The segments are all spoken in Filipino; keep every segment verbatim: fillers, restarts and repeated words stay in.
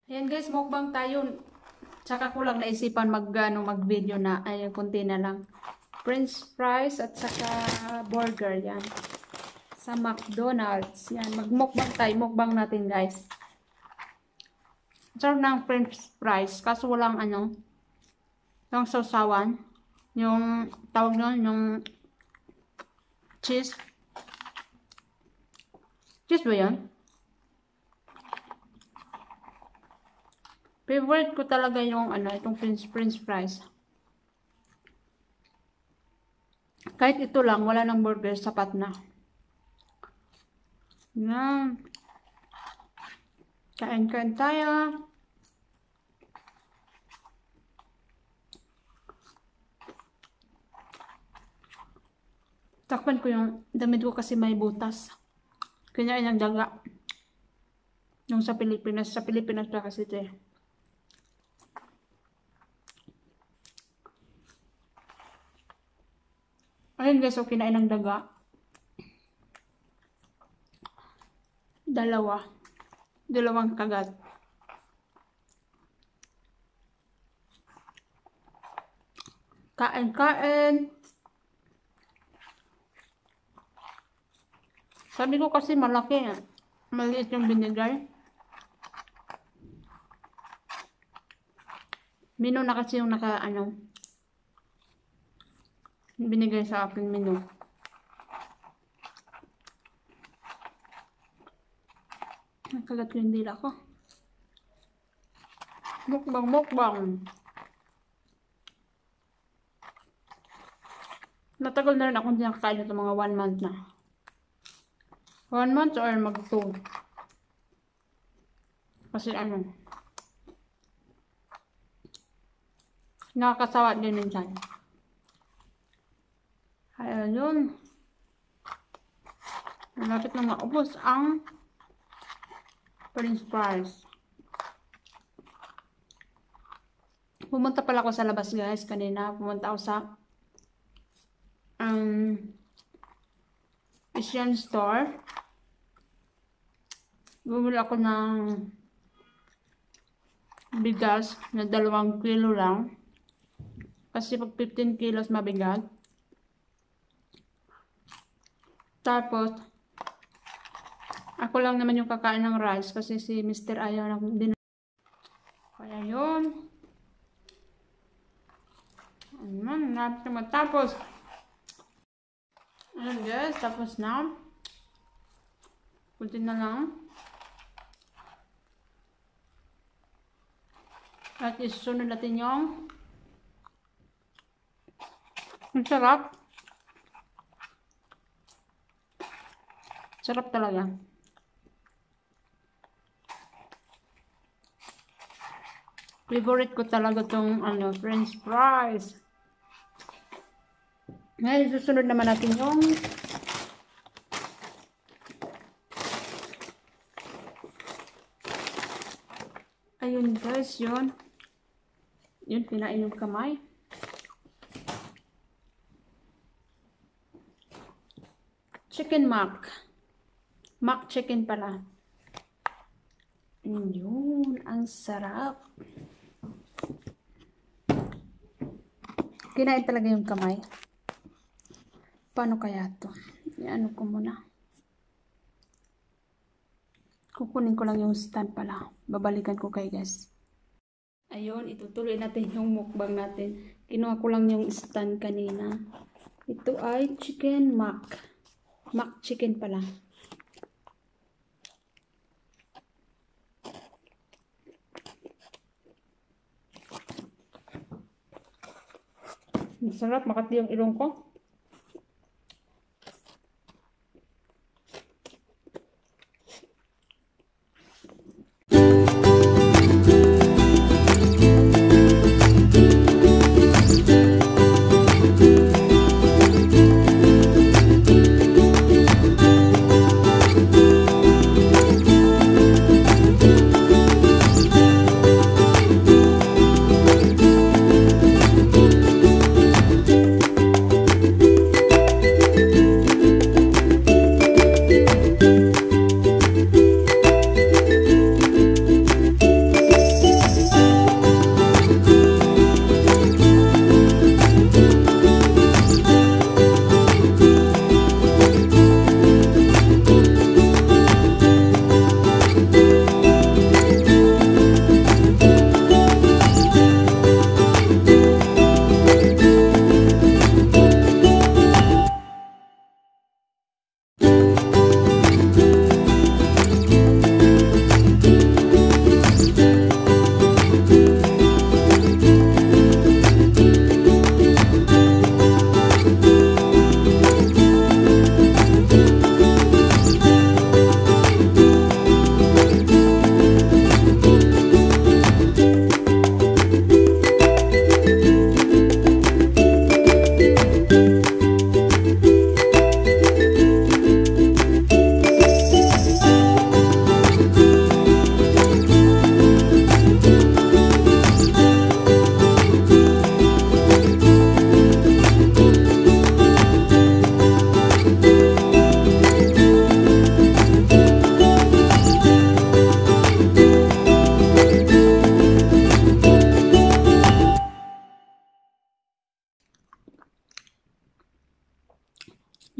Ayan guys, mukbang tayo. Tsaka ko lang naisipan mag, ano, mag-video na. Ayan, konti na lang. French fries at saka burger. Yan. Sa McDonald's. Yan. Mag-mukbang tayo. Mukbang natin guys. Sarap ng French fries. Kaso walang ano. Yung sausawan. Yung tawag nun. Yung cheese. Cheese ba yan? Favorite ko talaga yung ano, itong French, French fries. Kahit ito lang, wala ng burger, sapat na. Yan. Kain-kain tayo. Takpan ko yung damit ko kasi may butas. Kanya yung daga. Yung sa Pilipinas. Sa Pilipinas pa kasi ito eh. Ayun guys, so kinain ng daga. Dalawa. Dalawang kagat. Kain-kain. Sabi ko kasi malaki. Maliit yung binigay. Mino na kasi yung naka ano. Binigay sa akin menu. Nakagat ko yung dila ko. Mukbang, mukbang. Matagal na rin ako hindi nakakain ito, mga one month na. One month or mag two. Kasi ano. Nakakasawa din minsan. Ayan yun. Malapit na maubos ang French fries. Pumunta pala ako sa labas guys kanina. Pumunta ako sa um, Asian store. Bumili ako ng bigas na dalawang kilo lang. Kasi pag fifteen kilos mabigat. Tapos, ako lang naman yung kakain ng rice kasi si Mister ayaw na din. Kaya yun. Ayan, napit naman. Tapos, ayan guys, tapos na. Kunti na lang. At isunod natin yung ang sarap. Sarap talaga. Favorite ko talaga tong ano, French fries. Ngayon, susunod naman natin yung ayun guys, yun. Yun, pinain yung kamay. Chicken mac. Mac chicken pala. Yun, ang sarap. Kinain talaga yung kamay. Paano kaya to? Ano ko muna. Kukunin ko lang yung stand pala. Babalikan ko kay guys. Ayun, itutuloy natin yung mukbang natin. Kinuha ko lang yung stand kanina. Ito ay chicken mac. Mac chicken pala. Masarap, makati yung ilong ko.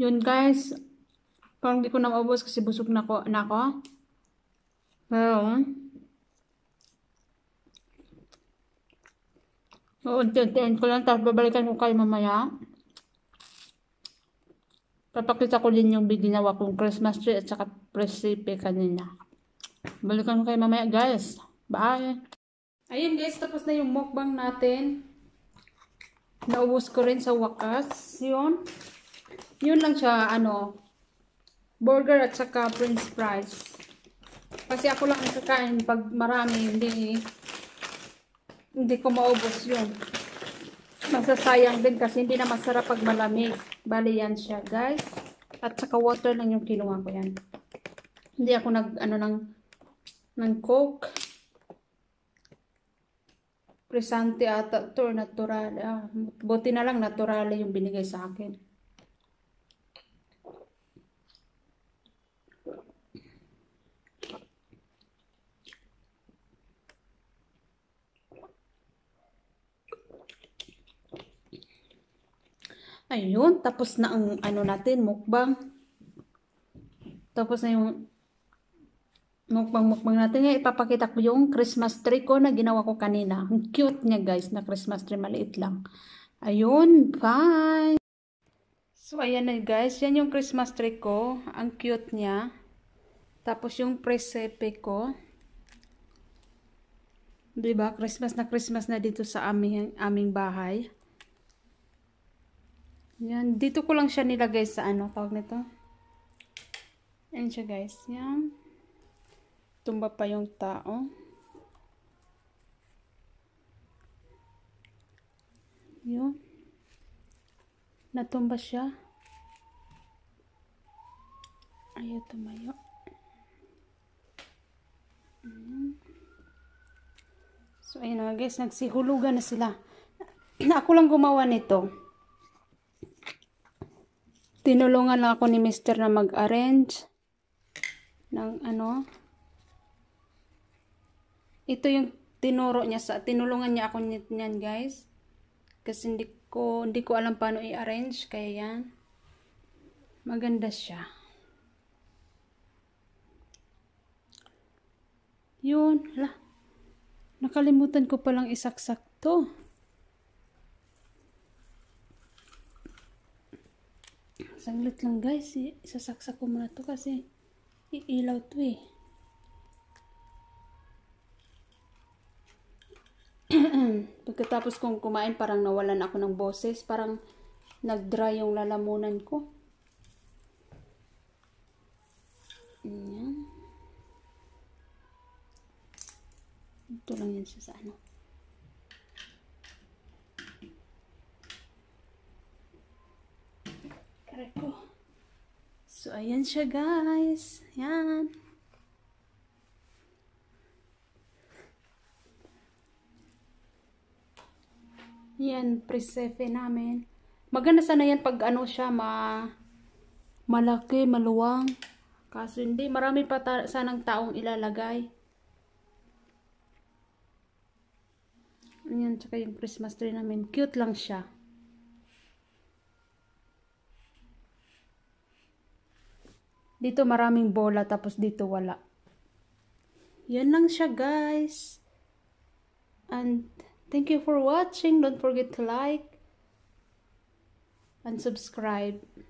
Yun guys, parang hindi ko na maubos kasi busog na ko na ako. Pero uunti-untiin ko lang, tapos babalikan ko kayo mamaya. Papakita ko din yung ginawa kong Christmas tree at saka recipe kanina. Balikan ko kayo mamaya guys. Bye! Ayun guys, tapos na yung mukbang natin. Naubos ko rin sa wakas. Yun. Yun lang siya, ano, burger at saka french fries. Kasi ako lang ang kakain pag marami, hindi, hindi ko maubos yun. Masasayang din kasi hindi na masarap pag malamig. Bali yan siya guys. At saka water lang yung kinuha ko yan. Hindi ako nag, ano, ng, ng coke. Presante ata to, natural. Ah, buti na lang natural yung binigay sa akin. Ayun, tapos na ang ano natin, mukbang. Tapos na yung mukbang-mukbang natin. Ngayon, ipapakita ko yung Christmas tree ko na ginawa ko kanina. Ang cute niya guys, na Christmas tree, maliit lang. Ayun, bye! So, ayan na guys, yan yung Christmas tree ko. Ang cute niya. Tapos yung presepe ko. Diba? Christmas na Christmas na dito sa aming, aming bahay. Yan. Dito ko lang siya nilagay sa ano. Tawag nito. Yan siya guys. Yan. Tumba pa yung tao. Yun. Natumba siya. Ayaw tumayo. Ayan. So, ayun na guys. Nagsihulugan na sila. Ako lang gumawa nito. Tinulungan lang ako ni mister na mag-arrange ng ano. Ito yung tinuro niya sa, tinulungan niya ako niyan guys. Kasi hindi ko, hindi ko alam paano i-arrange. Kaya yan. Maganda siya. Yun. Hala. Nakalimutan ko palang isaksak to. Saglit lang guys, isasaksak ko muna to kasi iilaw to eh. Pagkatapos kong kumain, parang nawalan ako ng boses, parang nag-dry yung lalamunan ko. Ayan. Ito lang yan siya sa ano. Ko. So, ayan siya guys. Yan. Yan, presepe namin. Maganda sana yan pag ano siya, ma malaki, maluwang. Kaso hindi, marami pa ta sanang taong ilalagay. Ayan, tsaka yung Christmas tree namin. Cute lang siya. Dito maraming bola, tapos dito wala. Yan lang siya guys. And thank you for watching. Don't forget to like and subscribe.